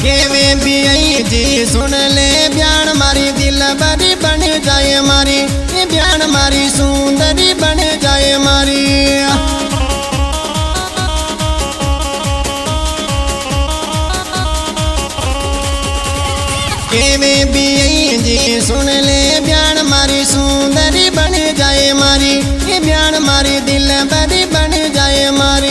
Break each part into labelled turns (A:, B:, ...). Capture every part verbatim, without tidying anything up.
A: केवे भी आई जी सुन ले ब्यान मारी दिल बड़ी बन जाए मारी, ये ब्यान मारी सुंदरी बन जाए मारी। केवे भी आई जी सुन ले ब्यान मारी सुंदरी बन जाए मारी, ये ब्यान मारी दिल बड़ी बन जाए मारी।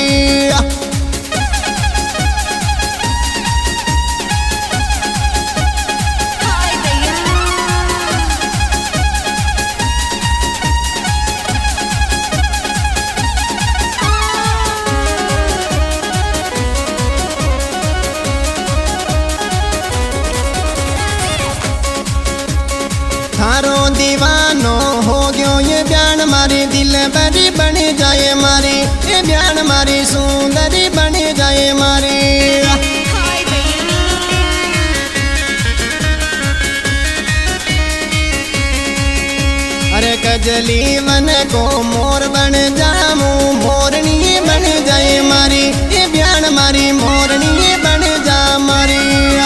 A: थारो दीवानो हो गयो ये ब्यान मारी दिल बड़ी बन जाए मारी, ये ब्यान मारी सुंदरी बन जाए मारी। अरे कजली वन को मोर बन जामू मोरनी बन जाए मारी, ये ब्यान मारी मोरनी बन जा मारी।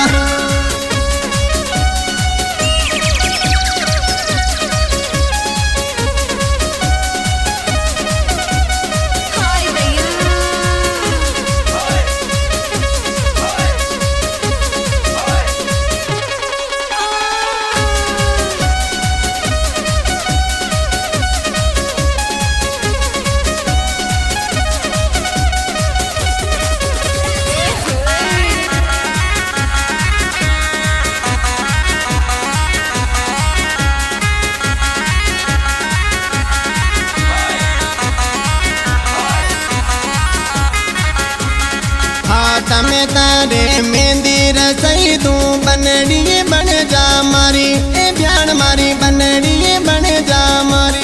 A: तमे तारे मेहंदी रसई तू बनड़ी बन जा मारी, ए ब्यान मारी बनड़ी बन जा मारी।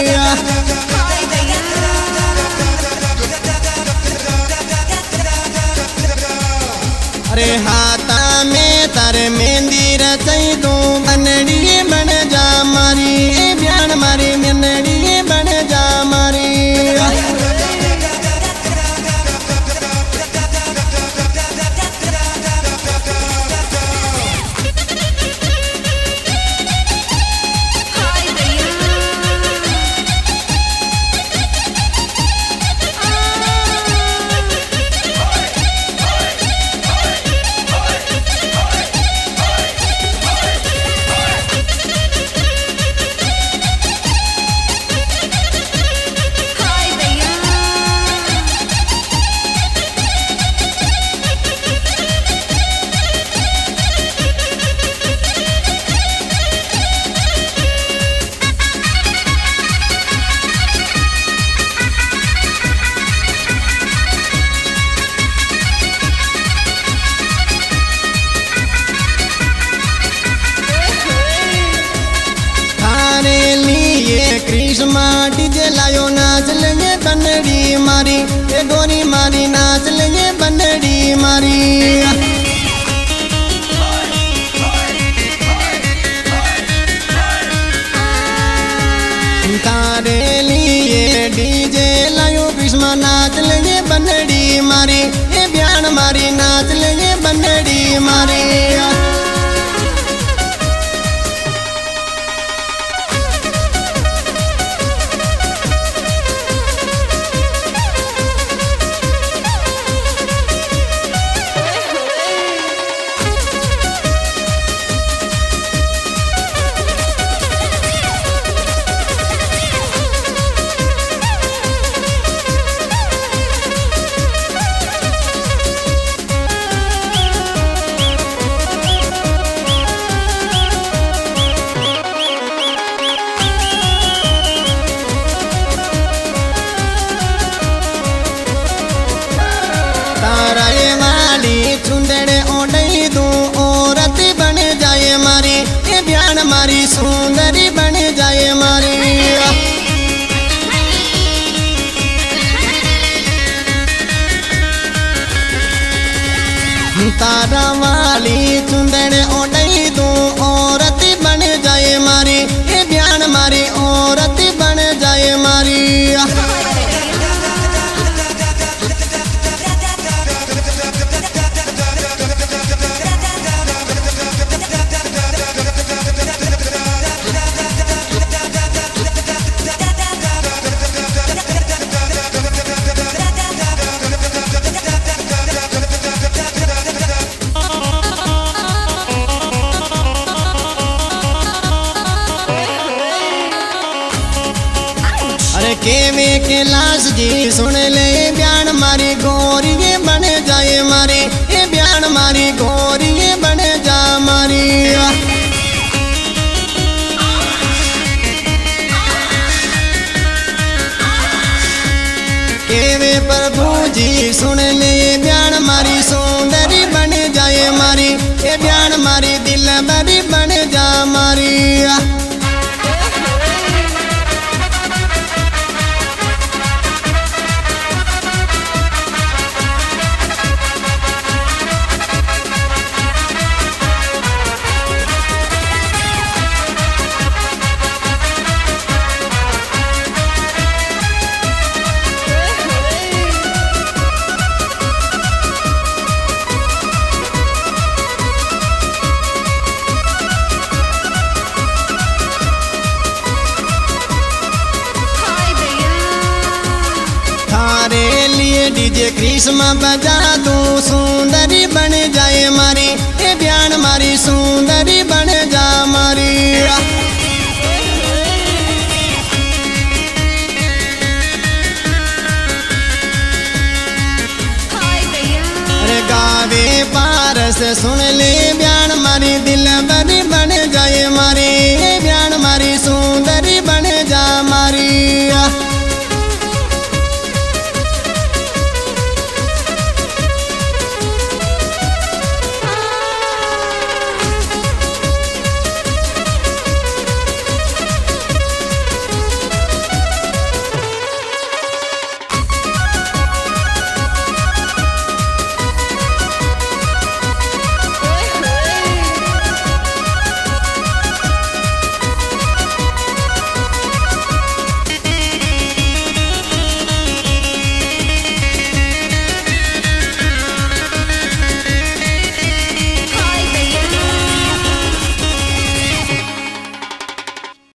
A: अरे हाथा में तारे मेहंदी रसई तू बनड़ी बन जा मारी, ए ब्यान मारी बनड़ी बन जा मारी। कृष्णा डीजे लायो नाच लेंगे बनड़ी मारी, ये गोरी मारी नाच लेंगे बनड़ी मारी। तारे लिए डीजे लायो कृष्णा नाच लेंगे बनड़ी मारी, ये ब्यान मारी नाच लेंगे बनड़ी मारी। मारी सुंदरी बन जाए मारी। तारा वाली चुंदड़ ओढ़ई तू औरत बन जाए मारी, ये ब्यान मारी औरत बन जाए मारी। केवे कैलाश जी सुन ले ब्यान मारी गोरी बन जाए मारी ये ब्यान मारी गोरी बन जा मारी केवे प्रभु जी सुन ले ब्यान मारी सुंदरी बन जाए मारी ये ब्यान मारी दिल बड़ी बन जा मारी डीजे कृष्ण बजा तू सुंदरी बन जाए मारी ये ब्यान मारी सुंदरी बन जा मारी अरे गावे पारस सुन ले